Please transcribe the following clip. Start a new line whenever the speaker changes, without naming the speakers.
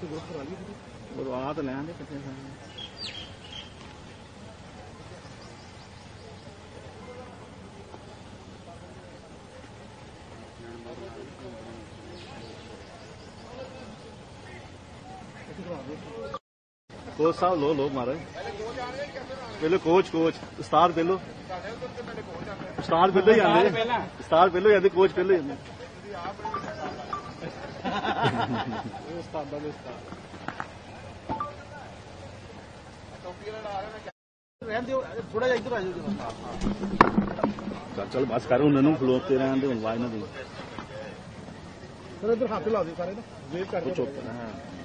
आ तो लें कितने कोच साहब लो मारे पहले कोच उस्ताद पहलो ही आते उस्ताद पहलो ही आते कोच पहलो ही आते थोड़ा इधर आ जाओ चल बस कर उन्होंने खलोते रहने दे वाज ना दे सर इधर हाथ ला दे सारे ना वेट कर चुप